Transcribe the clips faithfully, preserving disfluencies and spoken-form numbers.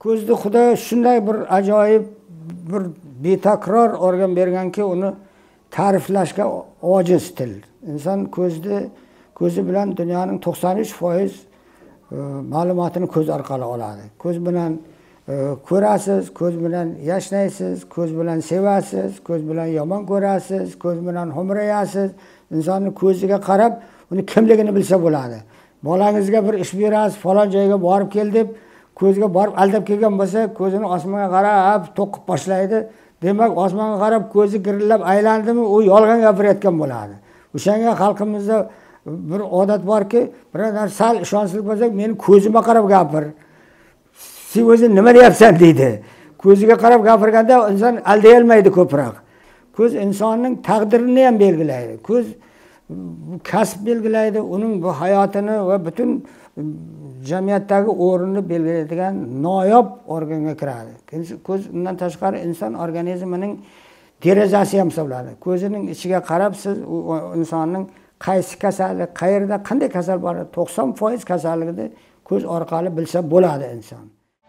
Ko'zni Xudo shunday bir ajoyib bir betakror organ berganki, uni ta'riflashga ojiz til. Inson ko'zni ko'zi bilan dunyoning to'qson uch foiz ma'lumotini ko'z orqali oladi. Ko'z bilan ko'rasiz, ko'z bilan yashnaysiz, ko'z bilan sevasiz, ko'z bilan yomon ko'rasiz, ko'z bilan ho'mrayasiz. Insonning ko'ziga qarab, uni kimligini bilsa bo'ladi. Bolangizga bir ish berasiz, falon joyga borib kel deb, ko'zga borib aldab kelgan bo'lsa, ko'zini osmonga qarab to'qib boshlaydi. Demak, osmonga qarab ko'zi girillab aylandimi, u yolg'on gapirayotgan bo'ladi. O'shanga xalqimizda bir odat borki, birodar sal ishonchli bo'lsak, meni ko'zimga qarab gapir. Sen o'zing nima deyapsan deydi. Ko'ziga qarab gapirganda inson alday olmaydi ko'proq. Ko'z insonning taqdirini ham belgilaydi. Ko'z kasb belgilaydi, uning bu hayotini va butun jamiyatdagi o'rnini belgilaydigan noyob organga kiradi. Ko'z undan tashqari inson organizmining derazasi ham hisoblanadi. Ko'zining ichiga qarab siz insonning qaysi kasallik, qayerda qanday kasal bor, to'qson foiz kasalligini ko'z orqali bilsa bo'ladi inson.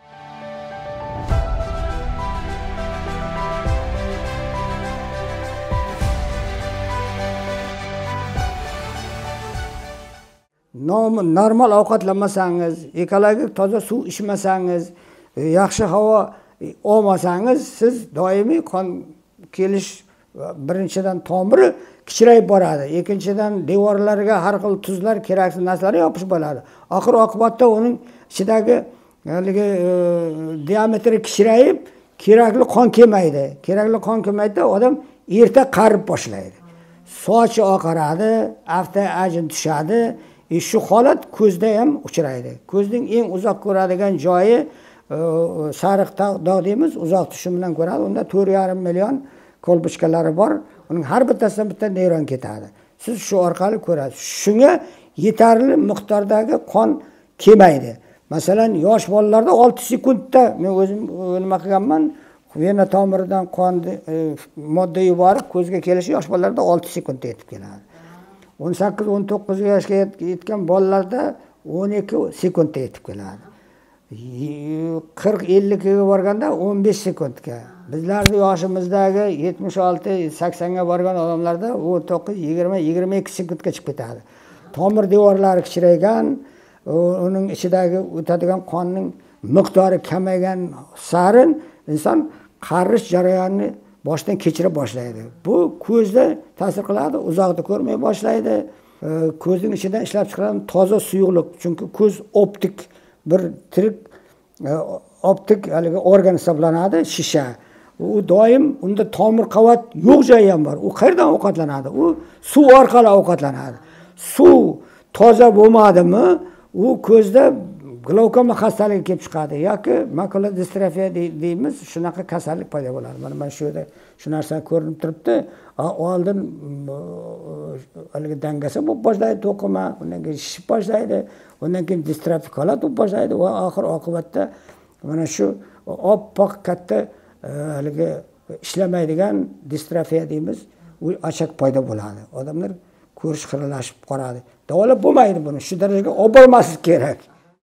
Normal ovqatlamasangiz, ekologik toza suv ichmasangiz, yaxshi havo olmasangiz, siz doimiy qon kelish birinchidan tomiri kichrayib boradi. Ikkinchidan devorlarga har xil tuzlar, keraksiz narsalar yopishib bo'ladi. Oxir oqibatda uning ichidagi haligi diametri kichrayib, kerakli qon kelmaydi. Kerakli qon kelmaydi, odam erta qarib boshlaydi. Sochi oqaradi, afta ajin tushadi. E shu holat ko'zda ham uchraydi. Ko'zning eng uzoq ko'radigan joyi sariq dog' deymiz, uzoq tushum bilan ko'radi. Unda to'rt yarim million kolbochkalari bor. Uning har bittasidan bitta neyron ketadi. Siz shu orqali ko'rasiz. Shunga yetarli miqdordagi qon kelmaydi. Masalan, yosh bolalarda olti sekundda men o'zim nima qilganman, vena tomiridan qon modda yuborib ko'zga kelishi yosh bolalarda olti sekundda yetib keladi. o'n sakkiz o'n to'qqiz yoshga yetgan bolalarda o'n ikki sekundda yetib keladi. qirq ellik ga borganda o'n besh sekundga. Bizlarning yoshimizdagi yetmish olti sakson ga borgan odamlarda o'n to'qqiz yigirma yigirma ikki sekundga chiqib ketadi. Tomir devorlari kichraygan, uning ichidagi o'tadigan qonning miqdori kamaygan sarin inson qarish jarayonini boshdan kechira boshlaydi. Bu ko'zda ta'sir qiladi, uzoqda ko'rmay boshlaydi. Ko'zning ichidan ishlab chiqarilgan toza suyuqlik, chunki ko'z optik bir tirik optik haligi organ hisoblanadi, shisha. U doim unda tomir qavat yo'q joyi ham bor. U qayerdan ovqatlanadi? U suv orqali ovqatlanadi. Suv toza bo'lmadimi, u ko'zda glaukoma xastaligi kelib chiqadi yoki makula distrofiya deymiz, shunaqa kasallik paydo bo'ladi. Mana men shu yerda shu narsa ko'rinib turibdi. Oldin haligi dangasa bo'lib boshlaydi to'qima, undan keyin shishib boshlaydi, undan keyin distrofiyalar bo'lib boshlaydi va oxir oqibatda mana shu oppoq katta haligi ishlamaydigan distrofiya deymiz, u achak paydo bo'ladi. Odamlar ko'rish xiralashib qoladi. Davolab bo'lmaydi buni. Shu darajaga olib bormaslik kerak.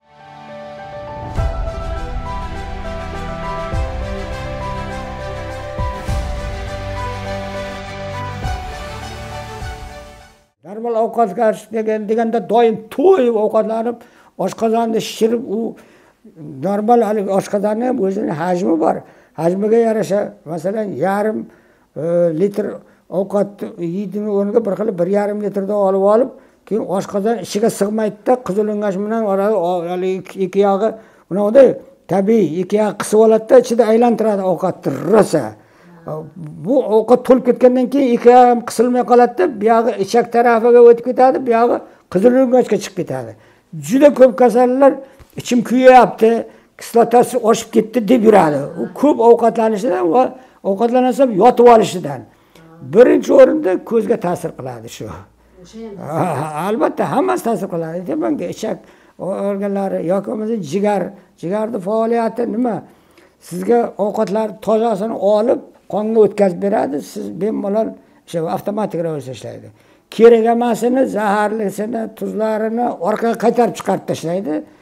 Normal ovqatlash degan deganda doim to'yib ovqatlanib, oshqozonni shishirib, u normal haligi oshqozonni ham o'zining hajmi bor. Hajmiga yarasha, masalan, yarim litr ovqat yeydimi o'rniga bir xil bir yarim litrda olib olib, keyin oshqozon ichiga sig'maydi-da, qizilo'ngach bilan haligi ikki yog'i unday tabiiy ikki yog'i qisib oladi-da, ichida aylantiradi ovqatni rosa. Bu ovqat to'lib ketgandan keyin ikki ham qisilmay qoladi-da, bu yog'i ichak tarafiga o'tib ketadi, bu yog'i qizilo'ngachga chiqib ketadi. Juda ko'p kasallar ichim kuyayapti, kislotasi oshib ketdi deb yuradi. U ko'p ovqatlanishidan va ovqatlanasam yotib olishidan. Birinchi o'rinda ko'zga ta'sir qiladi shu. Albatta hammasi ta'sir qiladi. Bunga ichak organlari yoki bo'lmasa jigar, jigarning faoliyati nima? Sizga ovqatlar tozasini olib qonga o'tkazib beradi, siz bemalol o'sha avtomatik ravishda ishlaydi. Kerak emasini, zaharlisini, tuzlarini orqaga qaytarib chiqarib tashlaydi.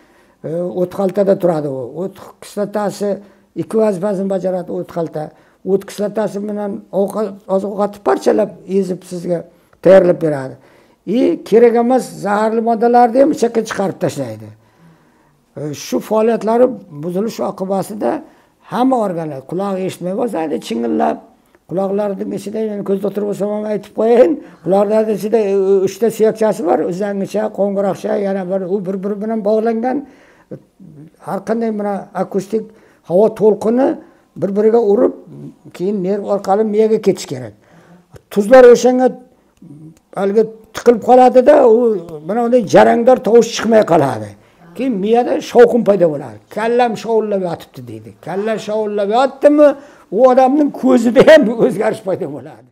o't xaltada turadi u. O't kislotasi ikki vazifasini bajaradi o't xalta. O't kislotasi bilan oziq-ovqatni parchalab, ezib sizga tayyorlab beradi. И kerak emas zaharli moddalarni ham ichakka chiqarib tashlaydi. Shu faoliyatlari buzilish oqibatida hamma organlar quloq eshitmay boshladi, chingillab, quloqlarining ichida men ko'zda o'tirib bo'lsam ham aytib qo'yayin, quloqlarning ichida uchta suyakchasi bor, uzangicha, qo'ng'iroqcha, yana bir u bir-biri bilan bog'langan har qanday mana akustik havo to'lqini bir-biriga urib, keyin nerv orqali miyaga ketish kerak. Tuzlar o'shanga haligi tiqilib qoladida, u mana unday jarangdor tovush chiqmay qoladi. Keyin miyada shovqin paydo bo'ladi. Kallam shovullab yotibdi deydi. Kalla shovullab yotdimi, u odamning ko'zida ham o'zgarish paydo bo'ladi.